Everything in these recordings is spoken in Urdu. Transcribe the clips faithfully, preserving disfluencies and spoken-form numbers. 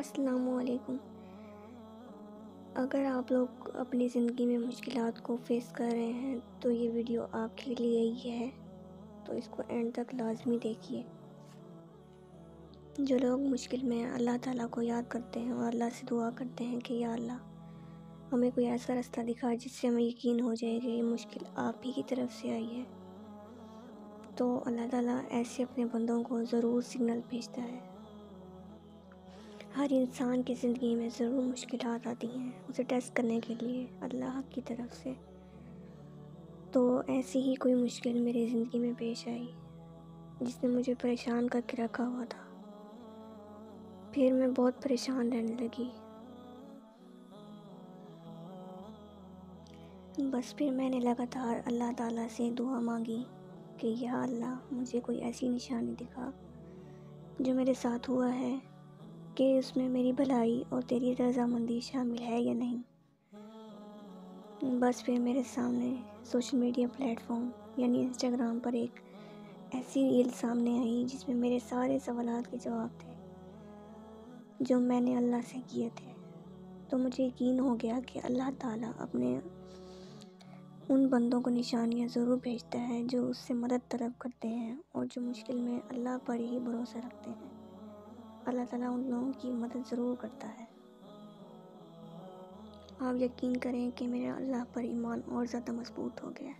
السلام علیکم۔ اگر آپ لوگ اپنی زندگی میں مشکلات کو فیس کر رہے ہیں تو یہ ویڈیو آپ کے لیے ہی ہے، تو اس کو اینڈ تک لازمی دیکھیے۔ جو لوگ مشکل میں اللہ تعالیٰ کو یاد کرتے ہیں اور اللہ سے دعا کرتے ہیں کہ یا اللہ ہمیں کوئی ایسا راستہ دکھا جس سے ہمیں یقین ہو جائے کہ یہ مشکل آپ ہی کی طرف سے آئی ہے، تو اللہ تعالیٰ ایسے اپنے بندوں کو ضرور سگنل بھیجتا ہے۔ ہر انسان کی زندگی میں ضرور مشکلات آتی ہیں اسے ٹیسٹ کرنے کے لیے اللہ کی طرف سے۔ تو ایسی ہی کوئی مشکل میری زندگی میں پیش آئی جس نے مجھے پریشان کر کے رکھا ہوا تھا۔ پھر میں بہت پریشان رہنے لگی۔ بس پھر میں نے لگاتار اللہ تعالیٰ سے دعا مانگی کہ یا اللہ مجھے کوئی ایسی نشانی دکھا جو میرے ساتھ ہوا ہے کہ اس میں میری بھلائی اور تیری رضامندی شامل ہے یا نہیں۔ بس پھر میرے سامنے سوشل میڈیا پلیٹ فارم یعنی انسٹاگرام پر ایک ایسی ریل سامنے آئی جس میں میرے سارے سوالات کے جواب تھے جو میں نے اللہ سے کیے تھے۔ تو مجھے یقین ہو گیا کہ اللہ تعالیٰ اپنے ان بندوں کو نشانیاں ضرور بھیجتا ہے جو اس سے مدد طلب کرتے ہیں اور جو مشکل میں اللہ پر ہی بھروسہ رکھتے ہیں۔ اللہ تعالیٰ ان لوگوں کی مدد ضرور کرتا ہے۔ آپ یقین کریں کہ میرا اللہ پر ایمان اور زیادہ مضبوط ہو گیا ہے۔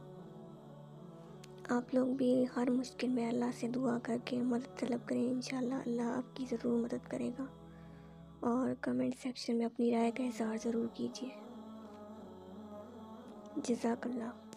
آپ لوگ بھی ہر مشکل میں اللہ سے دعا کر کے مدد طلب کریں، انشاءاللہ اللہ آپ کی ضرور مدد کرے گا، اور کمنٹ سیکشن میں اپنی رائے کا اظہار ضرور کیجیے۔ جزاک اللہ۔